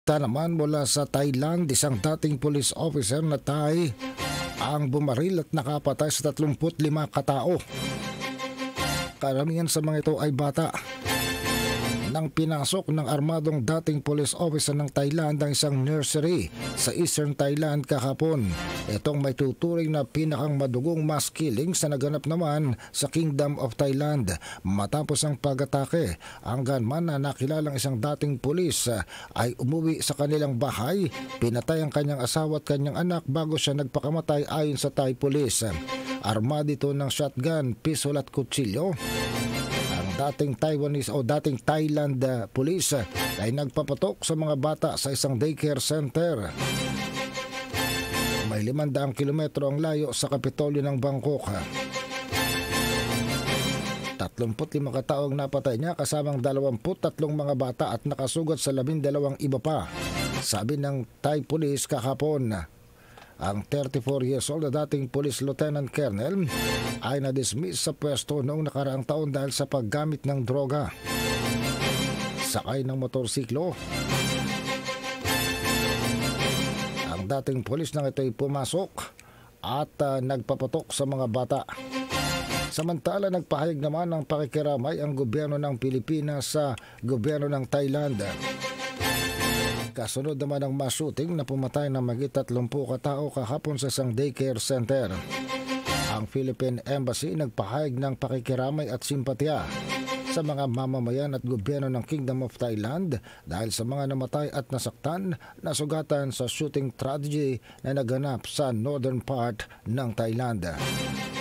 Balita naman mula sa Thailand, isang dating police officer na Thai ang bumaril at nakapatay sa 35 katao. Karamihan sa mga ito ay bata. Nang pinasok ng armadong dating police officer ng Thailand ang isang nursery sa Eastern Thailand kahapon. Itong may tuturing na pinakang madugong mass killing sa naganap naman sa Kingdom of Thailand. Matapos ang pag-atake, ang gunman na nakilalang isang dating pulis ay umuwi sa kanilang bahay, pinatay ang kanyang asawa at kanyang anak bago siya nagpakamatay ayon sa Thai police. Armado ito ng shotgun, pistol at kutsilyo. Dating Taiwanese o dating Thailand police ay nagpapatok sa mga bata sa isang daycare center. May 500 kilometro ang layo sa Kapitolyo ng Bangkok. 35 kataong napatay niya kasamang 23 mga bata at nakasugat sa 12 iba pa. Sabi ng Thai police kahapon. Ang 34 years old na dating Police Lieutenant Colonel ay na-dismiss sa pwesto noong nakaraang taon dahil sa paggamit ng droga. Sakay ng motorsiklo. Ang dating pulis nang ito ay pumasok at nagpapatok sa mga bata. Samantala, nagpahayag naman ng pakikiramay ang gobyerno ng Pilipinas sa gobyerno ng Thailand. Kasunod naman ang mass shooting na pumatay ng mahigit 30 katao kahapon sa isang daycare center. Ang Philippine Embassy nagpahayag ng pakikiramay at simpatya sa mga mamamayan at gobyerno ng Kingdom of Thailand dahil sa mga namatay at nasaktan na sugatan sa shooting tragedy na naganap sa northern part ng Thailand.